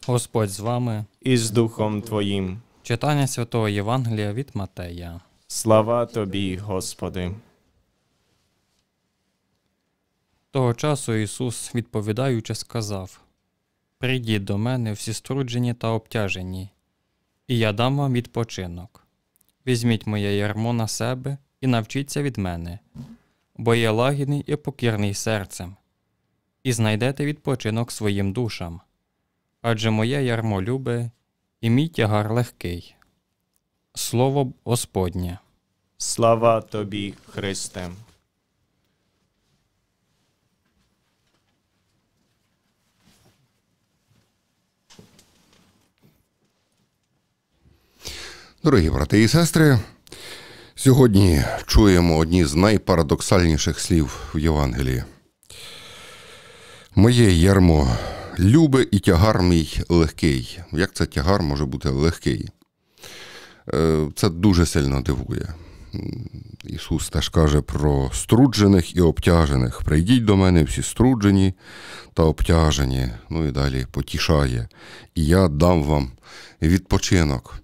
Господь з вами. І з Духом Твоїм. Читання Святого Євангелія від Матея. Слава Тобі, Господи. Того часу Ісус, відповідаючи, сказав: «Прийдіть до мене всі струджені та обтяжені, і я дам вам відпочинок. Візьміть моє ярмо на себе і навчіться від мене, бо я лагідний і покірний серцем, і знайдете відпочинок своїм душам. Адже моє ярмо любе, і мій тягар легкий». Слово Господнє. Слава Тобі, Христе. Дорогі брати і сестри, сьогодні чуємо одні з найпарадоксальніших слів в Євангелії. «Моє ярмо любе і тягар мій легкий». Як це тягар може бути легкий? Це дуже сильно дивує. Ісус теж каже про струджених і обтяжених. «Прийдіть до мене всі струджені та обтяжені». Ну і далі потішає. «І я дам вам відпочинок».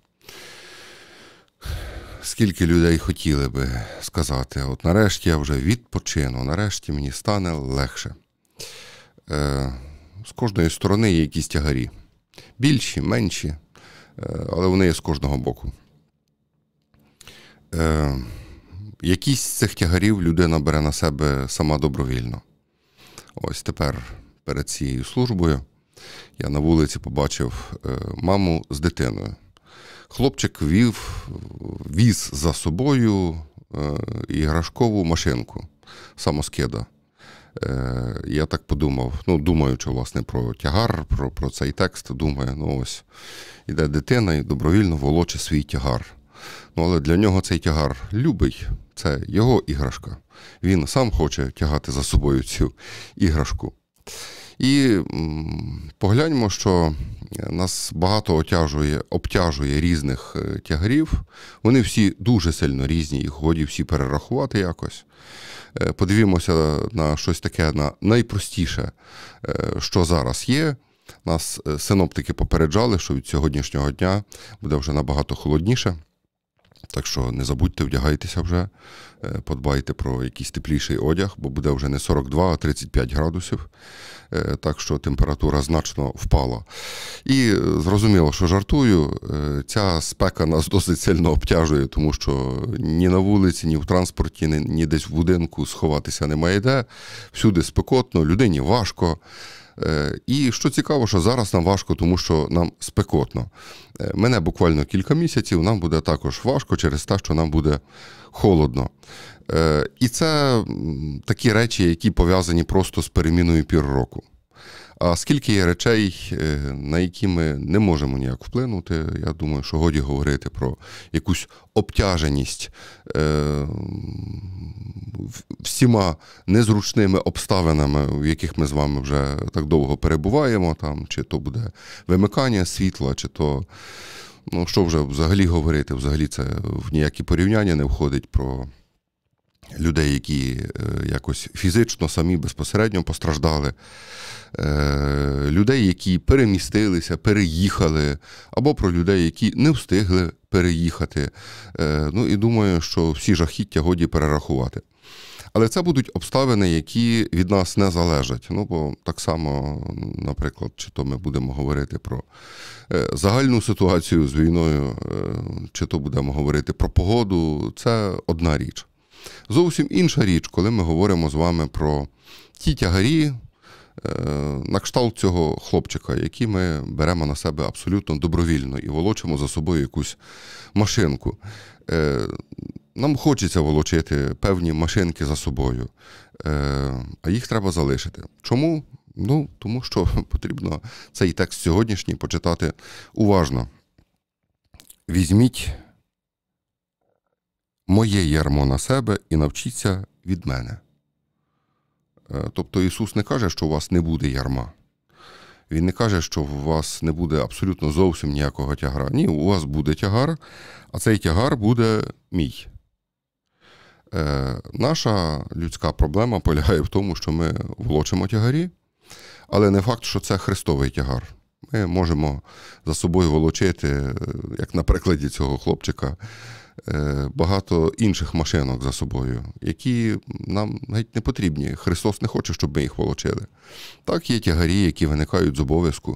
Скільки людей хотіли би сказати: от нарешті я вже відпочину, нарешті мені стане легше. З кожної сторони є якісь тягарі. Більші, менші, але вони є з кожного боку. Якісь з цих тягарів людина бере на себе сама добровільно. Ось тепер перед цією службою я на вулиці побачив маму з дитиною. Хлопчик віз за собою іграшкову машинку самоскида. Я так подумав, думаючи, власне, про тягар, про цей текст, думаю, ось, іде дитина і добровільно волоче свій тягар. Але для нього цей тягар любий, це його іграшка. Він сам хоче тягати за собою цю іграшку. І погляньмо, що нас багато обтяжує різних тягарів. Вони всі дуже сильно різні, їх годі всі перерахувати якось. Подивімося на щось таке, на найпростіше, що зараз є. Нас синоптики попереджали, що від сьогоднішнього дня буде вже набагато холодніше. Так що не забудьте, вдягайтеся вже, подбайте про якийсь тепліший одяг, бо буде вже не 42, а 35 градусів. Так що температура значно впала. І зрозуміло, що жартую, ця спека нас досить сильно обтяжує, тому що ні на вулиці, ні в транспорті, ні десь в будинку сховатися немає де. Всюди спекотно, людині важко. І що цікаво, що зараз нам важко, тому що нам спекотно. Мене буквально кілька місяців, нам буде також важко через те, що нам буде холодно. І це такі речі, які пов'язані просто з переміною пір року. А скільки є речей, на які ми не можемо ніяк вплинути, я думаю, що годі говорити про якусь обтяженість всіма незручними обставинами, в яких ми з вами вже так довго перебуваємо, там, чи то буде вимикання світла, чи то, що вже взагалі говорити, взагалі це в ніякі порівняння не входить про людей, які якось фізично самі безпосередньо постраждали, людей, які перемістилися, переїхали, або про людей, які не встигли переїхати. І думаю, що всі жахіття годі перерахувати. Але це будуть обставини, які від нас не залежать. Бо так само, наприклад, чи то ми будемо говорити про загальну ситуацію з війною, чи то будемо говорити про погоду, це одна річ. Зовсім інша річ, коли ми говоримо з вами про ті тягарі, на кшталт цього хлопчика, які ми беремо на себе абсолютно добровільно і волочимо за собою якусь машинку. Нам хочеться волочити певні машинки за собою, а їх треба залишити. Чому? Тому що потрібно цей текст сьогоднішній почитати уважно. «Візьміть моє ярмо на себе і навчіться від мене». Тобто Ісус не каже, що у вас не буде ярма. Він не каже, що у вас не буде абсолютно зовсім ніякого тягара. Ні, у вас буде тягар, а цей тягар буде мій. Наша людська проблема полягає в тому, що ми волочимо тягарі, але не факт, що це Христовий тягар. Ми можемо за собою волочити, як на прикладі цього хлопчика, багато інших машинок за собою, які нам геть не потрібні. Христос не хоче, щоб ми їх волочили. Так, є тягарі, які виникають з обов'язку.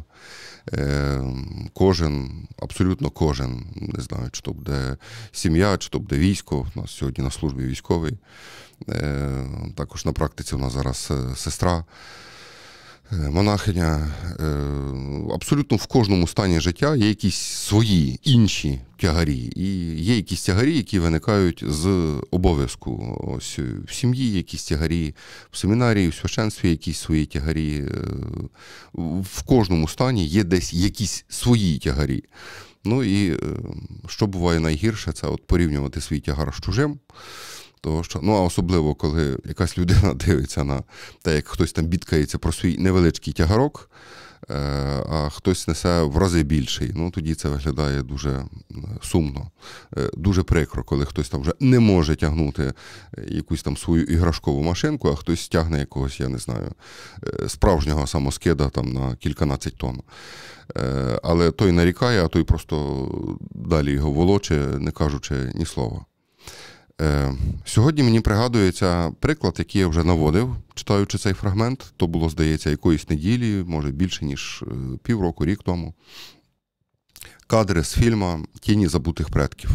Кожен, абсолютно кожен, не знаю, чи то буде сім'я, чи то буде військо, у нас сьогодні на службі військовий, також на практиці у нас зараз сестра, монахиня. Абсолютно в кожному стані життя є якісь свої інші тягарі. І є якісь тягарі, які виникають з обов'язку. Ось в сім'ї якісь тягарі, в семінарії, в священстві якісь свої тягарі. В кожному стані є десь якісь свої тягарі. Ну і що буває найгірше, це от порівнювати свій тягар з чужим. Того, що, а особливо, коли якась людина дивиться на те, як хтось там бідкається про свій невеличкий тягарок, а хтось несе в рази більший. Тоді це виглядає дуже сумно, дуже прикро, коли хтось там вже не може тягнути якусь там свою іграшкову машинку, а хтось тягне якогось, я не знаю, справжнього самоскида там на кільканадцять тонн. Але той нарікає, а той просто далі його волоче, не кажучи ні слова. Сьогодні мені пригадується приклад, який я вже наводив, читаючи цей фрагмент. То було, здається, якоїсь неділі, може більше, ніж півроку, рік тому. Кадри з фільму «Тіні забутих предків».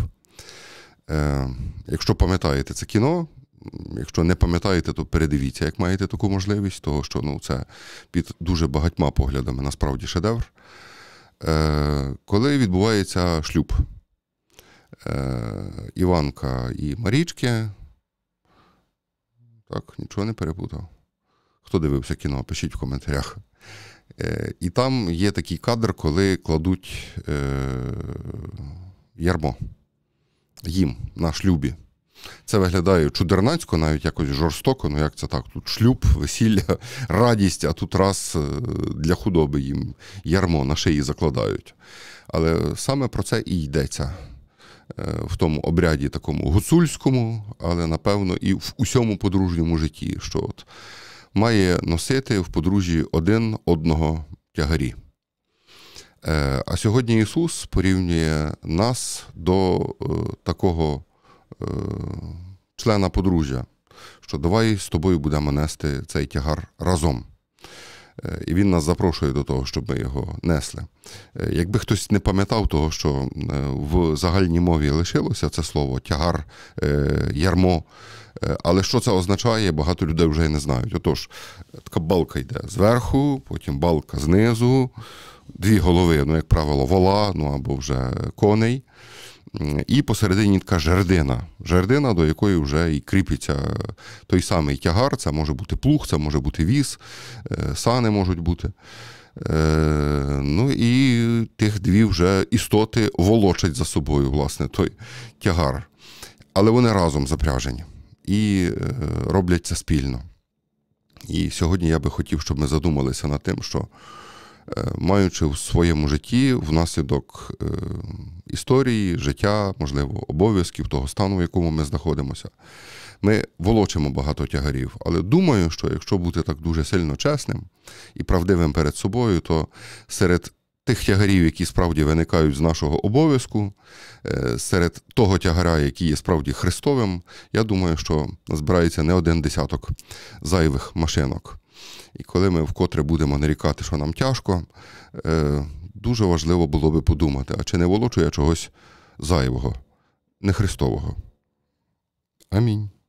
Якщо пам'ятаєте це кіно, якщо не пам'ятаєте, то передивіться, як маєте таку можливість, того що це під дуже багатьма поглядами насправді шедевр. Коли відбувається шлюб Іванка і Марічки. Так, нічого не перепутав. Хто дивився кіно, пишіть в коментарях. І там є такий кадр, коли кладуть ярмо їм на шлюбі. Це виглядає чудернацько, навіть якось жорстоко, як це так, тут шлюб, весілля, радість, а тут раз для худоби їм ярмо на шиї закладають. Але саме про це і йдеться в тому обряді такому гуцульському, але, напевно, і в усьому подружньому житті, що от має носити в подружжі один одного тягарі. А сьогодні Ісус порівнює нас до такого члена подружжя, що давай з тобою будемо нести цей тягар разом. І він нас запрошує до того, щоб ми його несли. Якби хтось не пам'ятав того, що в загальній мові лишилося це слово тягар, ярмо, але що це означає, багато людей вже й не знають. Отож, така балка йде зверху, потім балка знизу, дві голови, як правило, вола, або вже коней, і посередині така жердина, до якої вже і кріпиться той самий тягар. Це може бути плуг, це може бути віз, сани можуть бути. І тих дві вже істоти волочать за собою, власне, той тягар. Але вони разом запряжені і роблять це спільно. І сьогодні я би хотів, щоб ми задумалися над тим, що маючи в своєму житті внаслідок історії, життя, можливо, обов'язків, того стану, в якому ми знаходимося, ми волочимо багато тягарів. Але думаю, що якщо бути так дуже сильно чесним і правдивим перед собою, то серед тих тягарів, які справді виникають з нашого обов'язку, серед того тягаря, який є справді Христовим, я думаю, що збирається не один десяток зайвих машинок. І коли ми вкотре будемо нарікати, що нам тяжко, дуже важливо було би подумати, а чи не волочу я чогось зайвого, не Христового. Амінь.